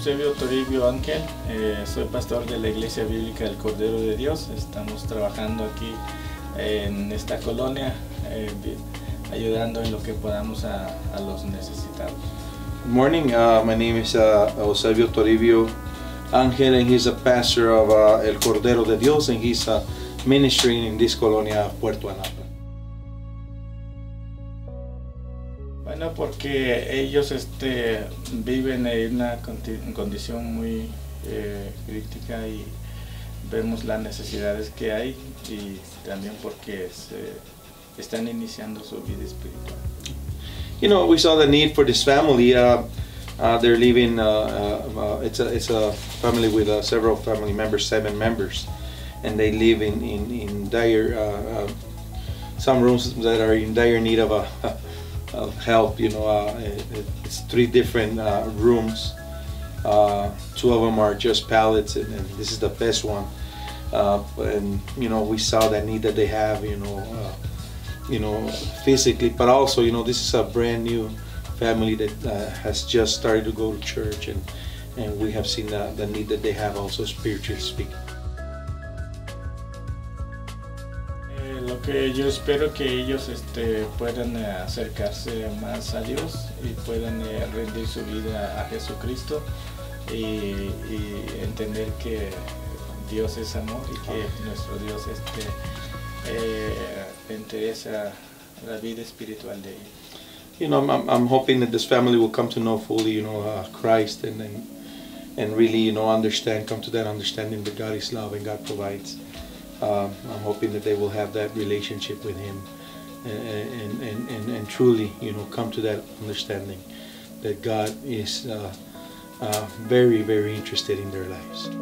Eusebio Toribio Ángel, soy pastor de la Iglesia Bíblica del Cordero de Dios. Estamos trabajando aquí en esta colonia, ayudando en lo que podamos a los necesitados. Good morning, my name is Eusebio Toribio Ángel, and he's a pastor of El Cordero de Dios, and he's ministering in this colonia of Puerto Anapa. Bueno, porque ellos viven en una condición muy crítica y vemos las necesidades que hay, y también porque están iniciando su vida espiritual. You know, we saw the need for this family. They're living, it's a family with several family members, 7 members, and they live in dire, some rooms that are in dire need of help. You know, it's 3 different rooms. 2 of them are just pallets, and this is the best one. And you know, we saw that need that they have. You know, physically, but also, you know, this is a brand new family that has just started to go to church, and we have seen the need that they have also spiritually speaking. Lo que yo espero que ellos puedan acercarse más a Dios y puedan rendir su vida a Jesucristo y entender que Dios es amor y que nuestro Dios interesa la vida espiritual de ellos. You know, I'm hoping that this family will come to know fully, you know, Christ, and really, you know, come to that understanding that God is love and God provides. I'm hoping that they will have that relationship with Him, and truly, you know, come to that understanding that God is very, very interested in their lives.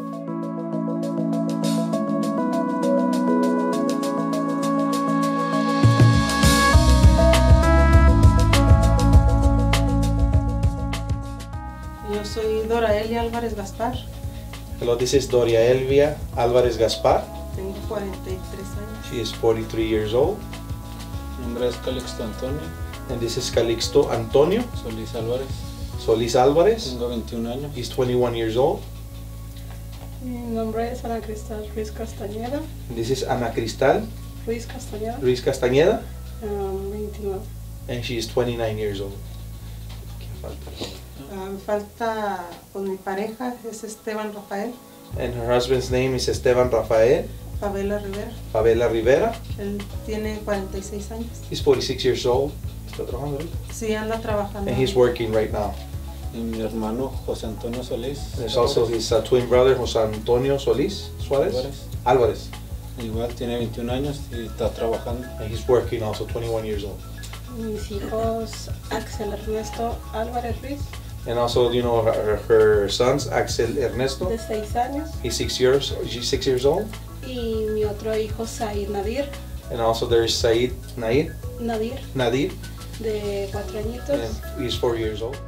Yo soy Dora Elia Álvarez Gaspar. Hello, this is Doria Elvia Álvarez Gaspar. Tengo 43 años. She is 43 years old. Mi nombre es Calixto Antonio. And this is Calixto Antonio Solís Álvarez. Solís Álvarez. Tengo 21 años. He's 21 years old. Mi nombre es Ana Cristal Ruiz Castañeda. And this is Ana Cristal Ruiz Castañeda. Ruiz Castañeda. 29. And she is 29 years old. Falta con mi pareja, es Esteban Rafael. And her husband's name is Esteban Rafael Favela Rivera. Favela Rivera. Él tiene 46 años. He's 46 years old. ¿Está trabajando ahorita? Sí, anda trabajando. And he's working right now. Y mi hermano José Antonio Solís. There's also his twin brother, José Antonio Solís Suárez Álvarez. Igual tiene 21 años y está trabajando. And he's working also, 21 years old. Mis hijos Axel Ernesto Álvarez Ruiz, And also, you know, her sons, Axel Ernesto. de 6 años. She's 6 years old. Y mi otro hijo Said Nadir. And also there's Said Nadir, de 4 añitos. and he's 4 years old.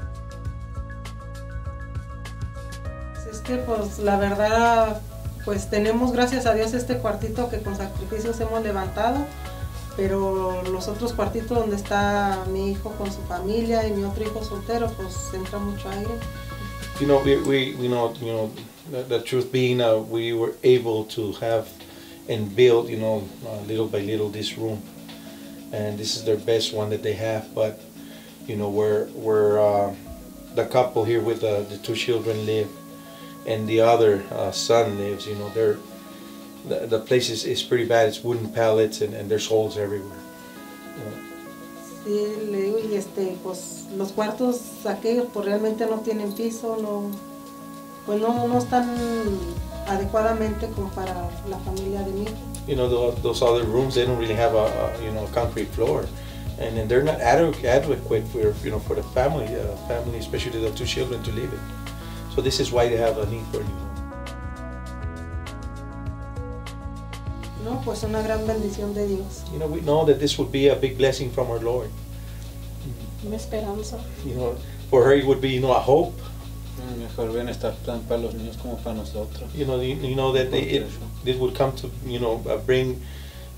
Es que pues la verdad, pues tenemos gracias a Dios este cuartito que con sacrificios hemos levantado, pero los otros cuartitos donde está mi hijo con su familia y mi otro hijo soltero, pues entra mucho aire. You know, we know, you know, the truth being, we were able to have and build, you know, little by little this room, and this is their best one that they have. But you know, where the couple here with the 2 children live, and the other son lives, you know, the place is pretty bad. It's wooden pallets, and there's holes everywhere. Sí, le digo, y pues los cuartos aquellos pues realmente no tienen piso, pues no están adecuadamente como para la familia de mi hijo. You know, those other rooms, they don't really have a concrete floor, and they're not adequate for, you know, for the family, especially the 2 children to live in. So this is why they have a need for a new home. No, pues una gran bendición de Dios. You know, we know that this would be a big blessing from our Lord. Una esperanza. You know, for her it would be, you know, a hope. Mejor bienestar tanto para los niños como para nosotros. You know that it would come to, you know, bring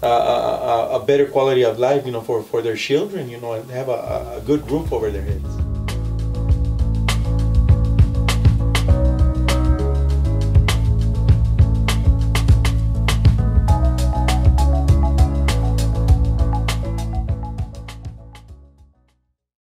a better quality of life, you know, for their children, you know, and have a good roof over their heads.